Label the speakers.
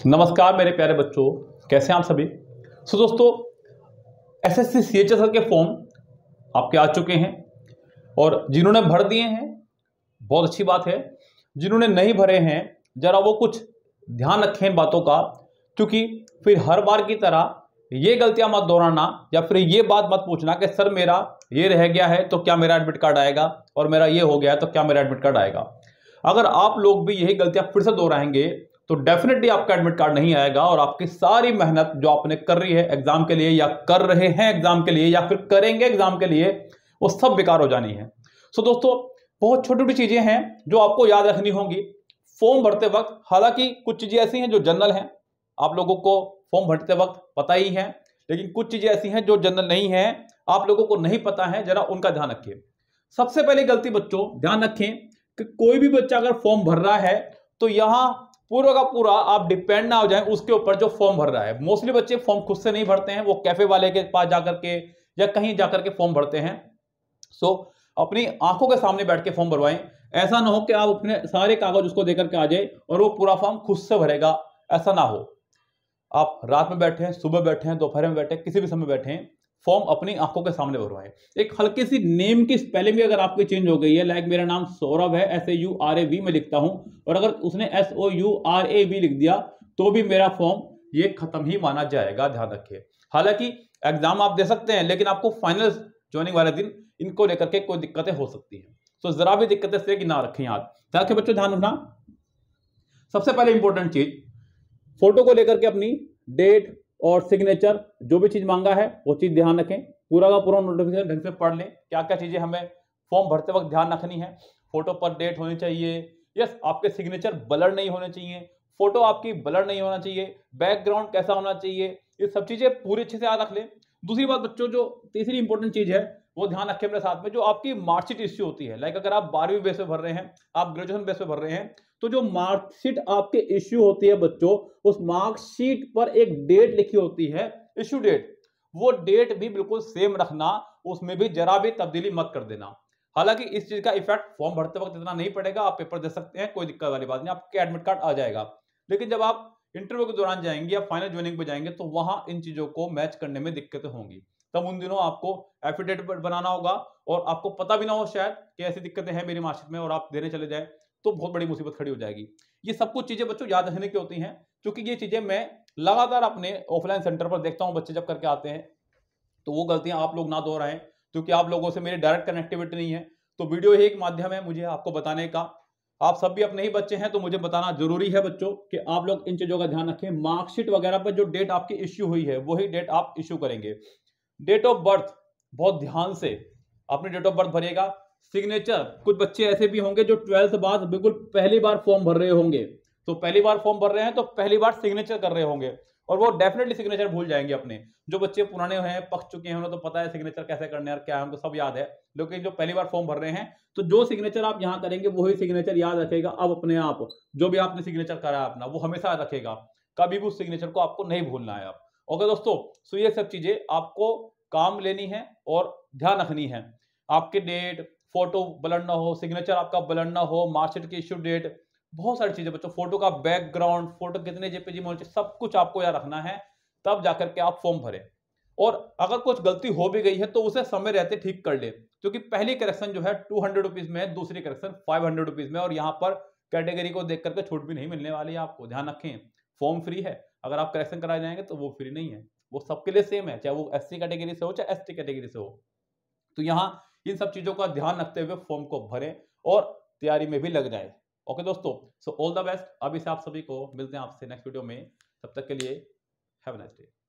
Speaker 1: नमस्कार मेरे प्यारे बच्चों, कैसे हैं आप सभी। दोस्तों, एसएससी सीएचएसएल के फॉर्म आपके आ चुके हैं और जिन्होंने भर दिए हैं बहुत अच्छी बात है। जिन्होंने नहीं भरे हैं जरा वो कुछ ध्यान रखें इन बातों का, क्योंकि फिर हर बार की तरह ये गलतियां मत दोहराना या फिर ये बात मत पूछना कि सर मेरा ये रह गया है तो क्या मेरा एडमिट कार्ड आएगा, और मेरा ये हो गया है तो क्या मेरा एडमिट कार्ड आएगा। अगर आप लोग भी यही गलतियां फिर से दोहराएंगे तो डेफिनेटली आपका एडमिट कार्ड नहीं आएगा और आपकी सारी मेहनत जो आपने कर रही है एग्जाम के लिए या कर रहे हैं एग्जाम के लिए या फिर करेंगे एग्जाम के लिए, वो सब बेकार हो जानी है। दोस्तों, बहुत छोटी छोटी चीजें हैं जो आपको याद रखनी होंगी फॉर्म भरते वक्त। हालांकि कुछ चीजें ऐसी हैं जो जनरल हैं, आप लोगों को फॉर्म भरते वक्त पता ही है, लेकिन कुछ चीजें ऐसी हैं जो जनरल नहीं है, आप लोगों को नहीं पता है, जरा उनका ध्यान रखिए। सबसे पहली गलती बच्चों ध्यान रखें कि कोई भी बच्चा अगर फॉर्म भर रहा है तो यहां पूरा का पूरा आप डिपेंड ना हो जाए उसके ऊपर जो फॉर्म भर रहा है। मोस्टली बच्चे फॉर्म खुद से नहीं भरते हैं, वो कैफे वाले के पास जाकर के या कहीं जाकर के फॉर्म भरते हैं। अपनी आंखों के सामने बैठ के फॉर्म भरवाएं। ऐसा ना हो कि आप अपने सारे कागज उसको देकर के आ जाए और वो पूरा फॉर्म खुद से भरेगा, ऐसा ना हो। आप रात में बैठे हैं, सुबह बैठे हैं, दोपहर में बैठे हैं, किसी भी समय बैठे हैं, फॉर्म अपनी आंखों के सामने भरवाएं। एक हल्की सी नेम की स्पेलिंग भी अगर आपकी चेंज हो गई है, लाइक मेरा नाम सौरभ है, SAURAV में लिखता हूं, और अगर उसने SOURAV लिख दिया तो भी मेरा फॉर्म ये खत्म ही माना जाएगा, ध्यान रखिए। हालांकि एग्जाम आप दे सकते हैं, लेकिन आपको फाइनल ज्वाइनिंग वाले दिन इनको लेकर के कोई दिक्कतें हो सकती हैं, तो जरा भी दिक्कतें से कि ना रखें याद। ताकि बच्चों ध्यान रखना, सबसे पहले इंपॉर्टेंट चीज, फोटो को लेकर के अपनी डेट और सिग्नेचर जो भी चीज मांगा है वो चीज ध्यान रखें। पूरा का पूरा नोटिफिकेशन ढंग से पढ़ लें, क्या क्या चीजें हमें फॉर्म भरते वक्त ध्यान रखनी है। फोटो पर डेट होनी चाहिए, यस, आपके सिग्नेचर ब्लर नहीं होने चाहिए, फोटो आपकी ब्लर नहीं होना चाहिए, बैकग्राउंड कैसा होना चाहिए, ये सब चीजें पूरी अच्छे से याद रख लें। दूसरी बात बच्चों, जो तीसरी इंपॉर्टेंट चीज है वो ध्यान रखें अपने साथ में, जो आपकी मार्कशीट इश्यू होती है। लाइक अगर आप 12वीं बेस पे भर रहे हैं, आप ग्रेजुएशन बेस पे भर रहे हैं, तो जो मार्कशीट आपके इश्यू होती है बच्चों, उस मार्कशीट पर एक डेट लिखी होती है, इश्यू डेट, वो डेट भी बिल्कुल सेम रखना, उसमें भी जरा भी तब्दीली मत कर देना। हालांकि इस चीज का इफेक्ट फॉर्म भरते वक्त इतना नहीं पड़ेगा, आप पेपर दे सकते हैं, कोई दिक्कत वाली बात नहीं, आपके एडमिट कार्ड आ जाएगा। लेकिन जब आप इंटरव्यू के दौरान जाएंगे या फाइनल ज्वाइनिंग पे जाएंगे तो वहां इन चीजों को मैच करने में दिक्कतें होंगी। तब उन दिनों आपको एफिडेविट बनाना होगा और आपको पता भी ना हो शायद कि ऐसी दिक्कतें हैं मेरी मार्कशीट में, और आप देने चले जाए तो बहुत बड़ी मुसीबत खड़ी हो जाएगी। ये सब कुछ चीजें बच्चों याद रखने की होती हैं, क्योंकि ये चीजें मैं लगातार अपने ऑफलाइन सेंटर पर देखता हूं, बच्चे जब करके आते हैं, तो वो गलतियां आप लोग ना दोहराएं, क्योंकि आप लोगों से मेरी डायरेक्ट कनेक्टिविटी नहीं है। तो वीडियो ही एक माध्यम है मुझे आपको बताने का। आप सब भी अपने ही बच्चे हैं तो मुझे बताना जरूरी है बच्चों कि आप लोग इन चीजों का ध्यान रखें। मार्कशीट वगैरह पर जो डेट आपकी इश्यू हुई है वही डेट आप इश्यू करेंगे। डेट ऑफ बर्थ बहुत ध्यान से अपनी डेट ऑफ बर्थ भरिएगा। सिग्नेचर, कुछ बच्चे ऐसे भी होंगे जो 12th बाद बिल्कुल पहली बार फॉर्म भर रहे होंगे, तो पहली बार फॉर्म भर रहे हैं तो पहली बार सिग्नेचर कर रहे होंगे और वो डेफिनेटली सिग्नेचर भूल जाएंगे अपने। जो बच्चे पुराने हैं, पक चुके हैं, उन्हें तो पता है सिग्नेचर कैसे करने हैं, क्या है, उनको सब याद है। लेकिन जो पहली बार फॉर्म भर रहे हैं, तो जो सिग्नेचर आप यहां करेंगे वही सिग्नेचर याद रखेगा। अब अपने आप जो भी आपने सिग्नेचर करा है अपना, वो हमेशा याद रखेगा, कभी भी उस सिग्नेचर को आपको नहीं भूलना है। आप ओके दोस्तों, सो ये सब चीजें आपको काम लेनी है और ध्यान रखनी है। आपके डेट, फोटो ब्लर ना हो, सिग्नेचर आपका ब्लर ना हो, मार्कशीट की इश्यू डेट, बहुत सारी चीजें बच्चों, फोटो का बैकग्राउंड, फोटो कितने जेपीजी में होनी चाहिए, सब कुछ आपको याद रखना है, तब जाकर के आप फॉर्म भरें। और अगर कुछ गलती हो भी गई है तो उसे समय रहते ठीक कर ले, क्योंकि पहली करेक्शन जो है 200 रुपीज में है, दूसरी करेक्शन 500 रुपीज में, और यहाँ पर कैटेगरी को देख करके छूट भी नहीं मिलने वाली है आपको, ध्यान रखें। फॉर्म फ्री है, अगर आप करेक्शन कराए जाएंगे तो वो फ्री नहीं है, वो सबके लिए सेम है, चाहे वो SC कैटेगरी से हो चाहे ST कैटेगरी से हो। तो यहाँ इन सब चीजों का ध्यान रखते हुए फॉर्म को भरें और तैयारी में भी लग जाए। ओके दोस्तों, सो ऑल द बेस्ट। अभी से आप सभी को मिलते हैं आपसे नेक्स्ट वीडियो में, तब तक के लिए हैव अ नाइस डे।